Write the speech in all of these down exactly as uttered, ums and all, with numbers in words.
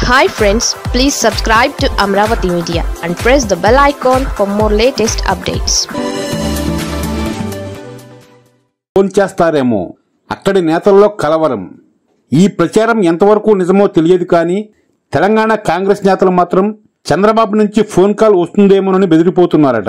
Hi friends, please subscribe to Amaravathi Media and press the bell icon for more latest updates. Phone చేస్తారేమో అక్కడి నేతల్లో కలవరం. ఈ ప్రచారం ఎంతవరకు నిజమో తెలియదు కానీ తెలంగాణ కాంగ్రెస్ నేతలు మాత్రం చంద్రబాబు నుంచి ఫోన్ కాల్ వస్తుందేమోనని బెదిరిపోతున్నారట.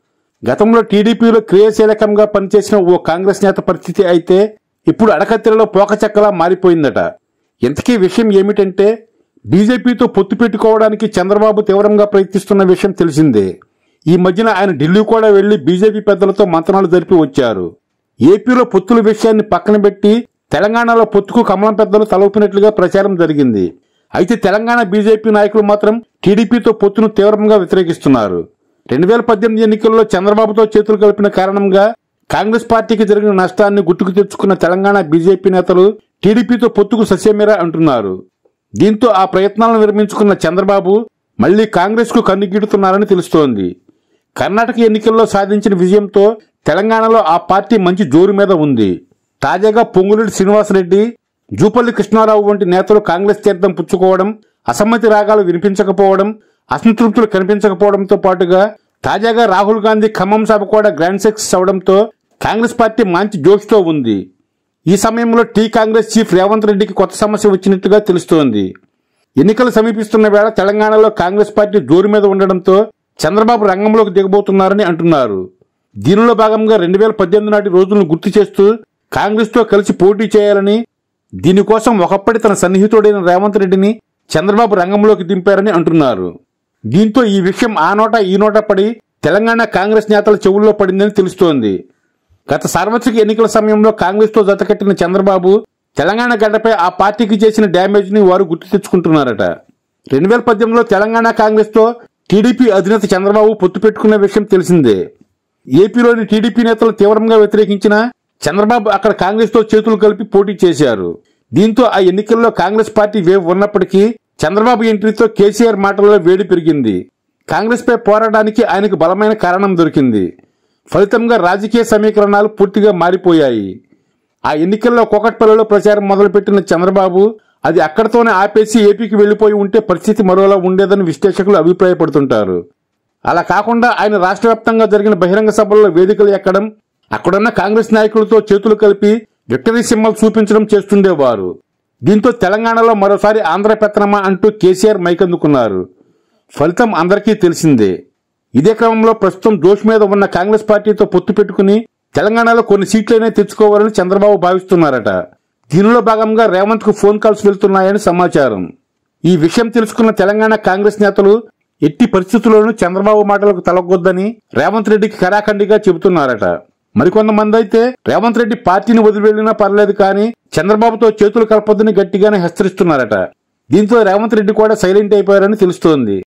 గతంలో టీడీపీలో క్రియాశీలకంగా పనిచేసిన ఓ కాంగ్రెస్ నేత పరిస్థితి అయితే ఇప్పుడు అడకత్తెరలో పోకచెక్కలా మారిపోయిందట. ఇంతకీ విషయం ఏమిటంటే బీజేపీతో పొత్తు పెట్టుకోవడానికి చంద్రబాబు తీవ్రంగా ప్రయత్నిస్తున్న విషయం తెలిసిందే. ఈ మధ్యన ఆయన ఢిల్లీ కూడా వెళ్లి బీజేపీ పెద్దలతో మంతనాలు జరిపి వచ్చారు. ఏపీలో పొత్తుల విషయాన్ని పక్కన పెట్టి తెలంగాణలో పొత్తుకు కమలం పెద్దలు తలూపినట్లుగా ప్రచారం జరిగింది. అయితే తెలంగాణ బీజేపీ నాయకులు మాత్రం టీడీపీతో పొత్తును తీవ్రంగా వ్యతిరేకిస్తున్నారు. రెండు వేల పద్దెనిమిది ఎన్నికల్లో చంద్రబాబుతో చేతులు కలిపిన కారణంగా కాంగ్రెస్ పార్టీకి జరిగిన నష్టాన్ని గుర్తుకు తెచ్చుకున్న తెలంగాణ బీజేపీ నేతలు టీడీపీతో పొత్తుకు ససేమిరా అంటున్నారు. దీంతో ఆ ప్రయత్నాలను విరమించుకున్న చంద్రబాబు మళ్లీ కాంగ్రెస్ కు కన్నుగీడుతున్నారని తెలుస్తోంది. కర్ణాటక ఎన్నికల్లో సాధించిన విజయంతో తెలంగాణలో ఆ పార్టీ మంచి జోరు మీద ఉంది. తాజాగా పొంగులేటి శ్రీనివాసరెడ్డి, జూపల్లి కృష్ణారావు వంటి నేతలు కాంగ్రెస్ తీర్థం పుచ్చుకోవడం, అసమ్మతి రాగాలు వినిపించకపోవడం, అసంతృప్తులు కనిపించకపోవడంతో పాటుగా తాజాగా రాహుల్ గాంధీ ఖమ్మం సభ కూడా గ్రాండ్ సక్సెస్ అవడంతో కాంగ్రెస్ పార్టీ మంచి జోష్తో ఉంది. ఈ సమయంలో టీ కాంగ్రెస్ చీఫ్ రేవంత్ రెడ్డికి కొత్త సమస్య వచ్చినట్టుగా తెలుస్తోంది. ఎన్నికలు సమీపిస్తున్న వేళ తెలంగాణలో కాంగ్రెస్ పార్టీ జోరు మీద ఉండడంతో చంద్రబాబు రంగంలోకి దిగబోతున్నారని అంటున్నారు. దీనిలో భాగంగా రెండు వేల పద్దెనిమిది నాటి రోజులను గుర్తు చేస్తూ కాంగ్రెస్ తో కలిసి పోటీ చేయాలని, దీనికోసం ఒకప్పటి తన సన్నిహితుడైన రేవంత్ రెడ్డిని చంద్రబాబు రంగంలోకి దింపారని అంటున్నారు. దీంతో ఈ విషయం ఆ నోట ఈ నోట పడి తెలంగాణ కాంగ్రెస్ నేతల చెవుల్లో పడిందని తెలుస్తోంది. గత సార్వత్రిక ఎన్నికల సమయంలో కాంగ్రెస్ తో జతకట్టిన చంద్రబాబు తెలంగాణ గడ్డపై ఆ పార్టీకి చేసిన డ్యామేజ్ ని వారు గుర్తు తెచ్చుకుంటున్నారట. రెండు వేల పద్దెనిమిదిలో తెలంగాణ కాంగ్రెస్ తో టీడీపీ అధినేత చంద్రబాబు పొత్తు పెట్టుకున్న విషయం తెలిసిందే. ఏపీలోని టీడీపీ నేతలు తీవ్రంగా వ్యతిరేకించిన చంద్రబాబు అక్కడ కాంగ్రెస్ తో చేతులు కలిపి పోటీ చేశారు. దీంతో ఆ ఎన్నికల్లో కాంగ్రెస్ పార్టీ వేవ్ ఉన్నప్పటికీ చంద్రబాబు ఎంట్రీతో కేసీఆర్ మాటల్లో వేడి పెరిగింది. కాంగ్రెస్ పై పోరాటానికి ఆయనకు బలమైన కారణం దొరికింది. ఫలితంగా రాజకీయ సమీకరణాలు పూర్తిగా మారిపోయాయి. ఆ ఎన్నికల్లో కోకట్పల్లిలో ప్రచారం మొదలుపెట్టిన చంద్రబాబు అది అక్కడితోనే ఆపేసి ఏపీకి వెళ్లిపోయి ఉంటే పరిస్థితి మరోలా ఉండేదని విశ్లేషకులు అభిప్రాయపడుతుంటారు. అలా కాకుండా ఆయన రాష్ట్ర వ్యాప్తంగా జరిగిన బహిరంగ సభల్లో వేదికలు ఎక్కడం, అక్కడున్న కాంగ్రెస్ నాయకులతో చేతులు కలిపి విక్టరీ సింబల్ చూపించడం చేస్తుండేవారు. దీంతో తెలంగాణలో మరోసారి ఆంధ్ర పెత్తనమా అంటూ కేసీఆర్ మైకందుకున్నారు. ఫలితం అందరికీ తెలిసిందే. ఇదే క్రమంలో ప్రస్తుతం జోష్ మీద ఉన్న కాంగ్రెస్ పార్టీతో పొత్తు పెట్టుకుని తెలంగాణలో కొన్ని సీట్లైనా తెచ్చుకోవాలని చంద్రబాబు భావిస్తున్నారట. దీనిలో భాగంగా రేవంత్ కు ఫోన్ కాల్స్ వెళ్తున్నాయని సమాచారం. ఈ విషయం తెలుసుకున్న తెలంగాణ కాంగ్రెస్ నేతలు ఎట్టి పరిస్థితుల్లోనూ చంద్రబాబు మాటలకు తలగొద్దని రేవంత్ రెడ్డికి ఖరాఖండిగా చెబుతున్నారట. మరికొంతమంది అయితే రేవంత్ రెడ్డి పార్టీని వదిలి వెళ్లినా పర్లేదు కానీ చంద్రబాబుతో చేతులు కలపొద్దని గట్టిగానే హెచ్చరిస్తున్నారట. దీంతో రేవంత్ రెడ్డి కూడా సైలెంట్ అయిపోయారని తెలుస్తోంది.